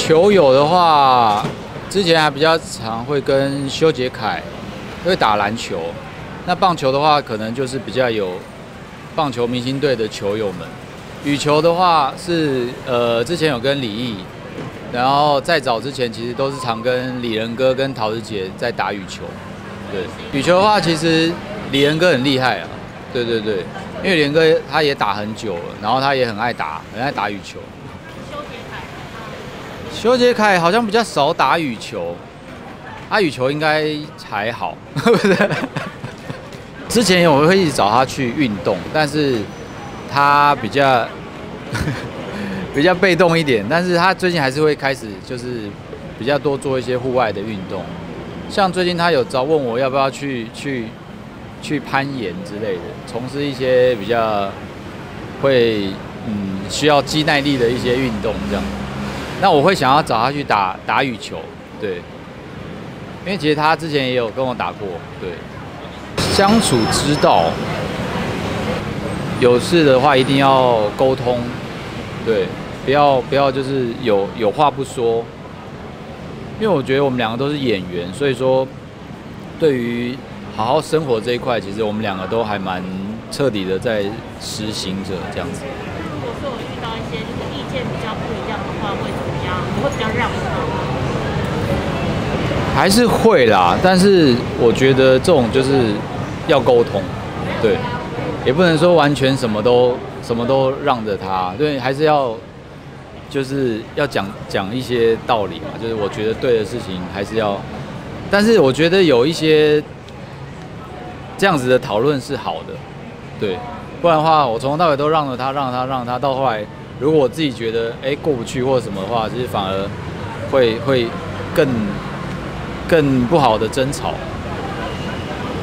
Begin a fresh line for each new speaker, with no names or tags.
球友的话，之前还比较常会跟修杰楷会打篮球。那棒球的话，可能就是比较有棒球明星队的球友们。羽球的话是之前有跟李毅，然后再早之前其实都是常跟李仁哥跟陶子杰在打羽球。对，羽球的话其实李仁哥很厉害啊。对对对，因为李仁哥他也打很久了，然后他也很爱打羽球。修杰楷好像比较少打羽球，羽球应该还好，不是？之前我会一直找他去运动，但是他比较比较被动一点，但是他最近还是会开始就是比较多做一些户外的运动，像最近他有找问我要不要去攀岩之类的，从事一些比较会需要肌耐力的一些运动这样。那我会想要找他去打羽球，对，因为其实他之前也有跟我打过，对。相处之道，有事的话一定要沟通，对，不要就是有话不说，因为我觉得我们两个都是演员，所以说对于好好生活这一块，其实我们两个都还蛮彻底的在实行着这样子。
如果说我遇到一些就是意见比较不一样的话，会怎么样？你会比较让步吗？
还是会啦，但是我觉得这种就是要沟通，对，也不能说完全什么都让着他，对，还是要就是要讲一些道理嘛，就是我觉得对的事情还是要，但是我觉得有一些这样子的讨论是好的，对，不然的话我从头到尾都让着他，到后来如果我自己觉得过不去或者什么的话，其实反而会更不好的争吵。